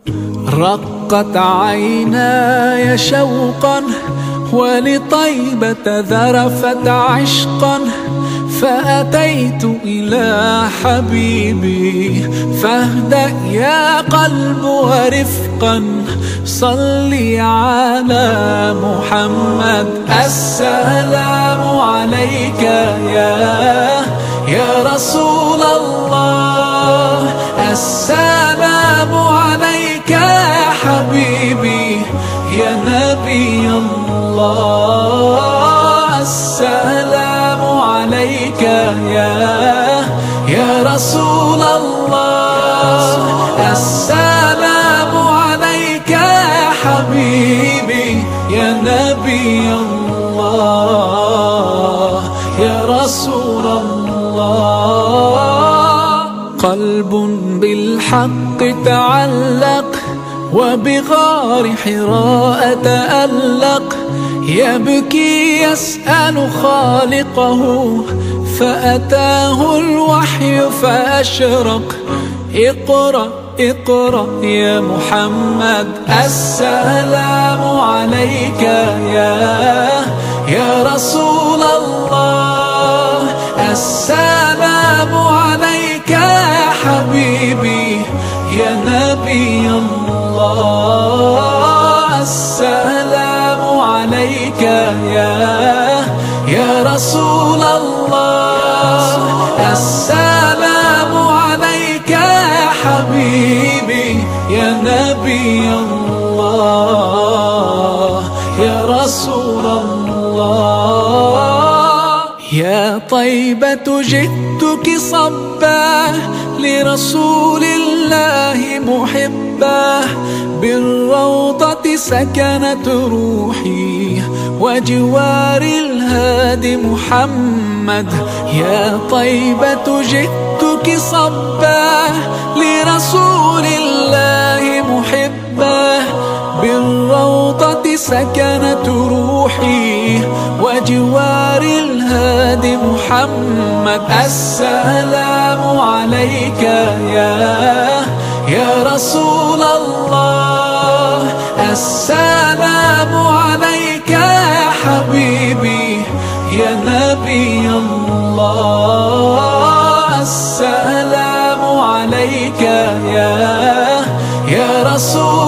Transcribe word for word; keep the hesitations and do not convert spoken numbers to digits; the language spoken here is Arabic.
رقت عيناي شوقا ولطيبة ذرفت عشقا، فأتيت إلى حبيبي فاهدأ يا قلب ورفقا، صلي على محمد. السلام عليك يا يا رسول الله، السلام عليك يا حبيبي يا نبي الله، السلام عليك يا يا رسول الله، السلام عليك يا حبيبي يا نبي الله يا رسول الله. قلب بالحق تعلق وبغار حراء تألق، يبكي يسأل خالقه فأتاه الوحي فأشرق. اقرأ اقرأ يا محمد، السلام عليك يا يا رسول الله، السلام عليك يا حبيبي يا نبي الله، السلام عليك يا يا رسول الله، السلام عليك يا حبيبي يا نبي الله يا رسول الله. يا طيبة جئتك صبا لرسول الله محبا، بالروضة سكنت روحي وجوار الهادي محمد. يا طيبة جئتك صبا لرسول الله محبا، بالروضة سكنت روحي وجوار الهادي محمد. السلام عليك يا يا رسول الله، السلام عليك يا حبيبي يا نبي الله، السلام عليك يا يا رسول